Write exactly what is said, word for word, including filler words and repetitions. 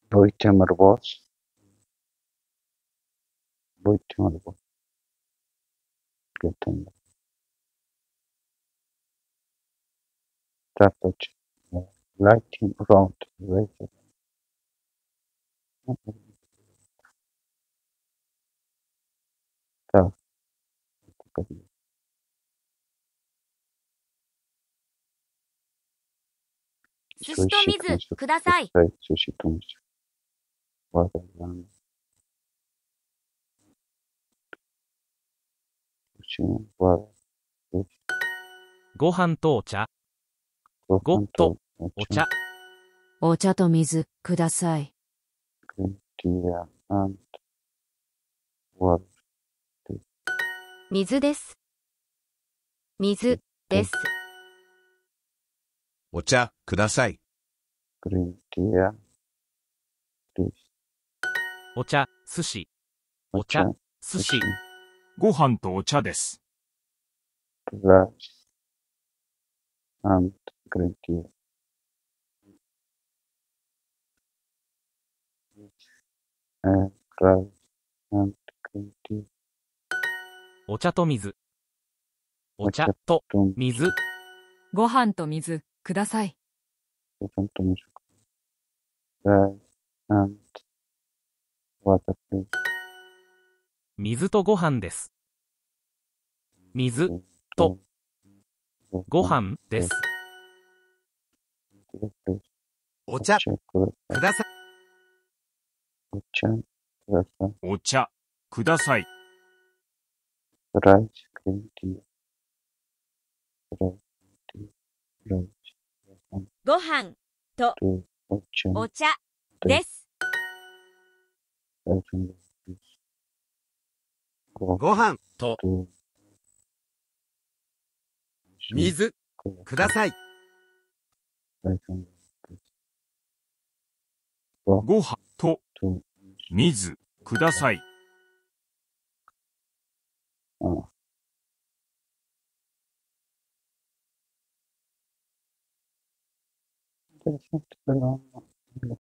Boyutemer boss. Boyutemer boss. Getting strategy. Lighting round. Later. Так, 寿司と水ください。 寿司と水。わざわざ。寿司は、 ご飯とお茶。 ご飯とお茶。 お茶と水ください。 グリーンティー&ワー水です。水です。 お茶ください。 グリーンティープリーズ。 お茶、寿司。 お茶、 寿司。 ご飯とお茶です。 ライス、and グリーンティー。and ライス、and グリーンティー。 お茶と水。お茶と水。 ご飯と水ください。 ご飯と水。ライス、and ワータープリーズ。 水とご飯です。水とご飯です。 お茶ください。 お茶ください。 お茶ください。 ライス、グリーンティー。ライス、ライス。 ご飯とお茶お茶です。 ご飯と水ください。 ご飯と水ください。 ああ。Interesante, pero